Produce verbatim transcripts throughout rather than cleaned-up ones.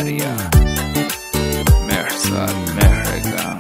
مریم مهرزاد مهرگان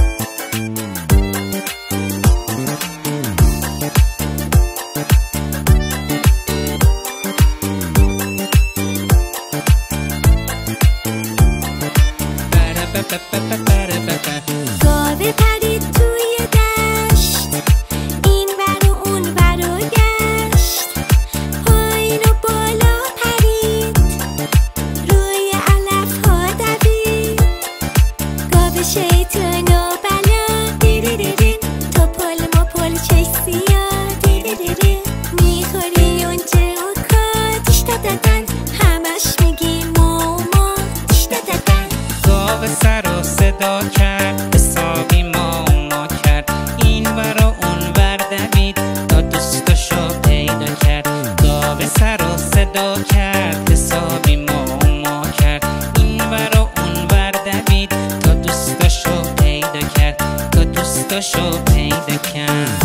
گاوه پرید توی دشت این ور و اون ور و گشت پایین و بالا پرید روی علف ها دوید گاوه شیطان و بلا دیریریرین تو پل مپل چش سیاه دیریریرین میخوری اونجه و کا دیشتا دادن همش میگی ماما دیشتا دادن گاوه سر و صدا کرد حسابی ماما کرد این ور و اون ور دوید تا دوستاشو پیدا کرد گاوه سر و صدا کرد حسابی ماما کرد این ور و اون ور دوید تا دوستاشو پیدا کرد تا دوستاشو پیدا کرد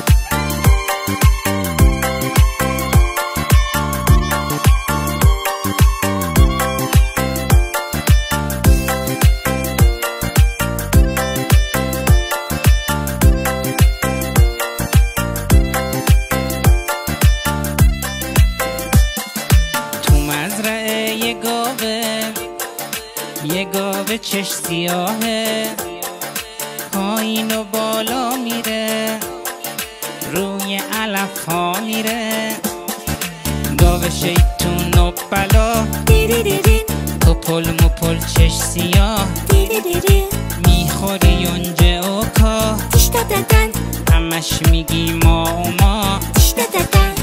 یه گاوه یه گاوه چش سیاهه پایین و بالا میره روی علف ها میره گاوه شیطون و بلا دیریریرین تو پل مپل چش سیاه دیریریرین میخوری یونجه و کا دیشتا دادن همش میگی ماما دیشتا دادن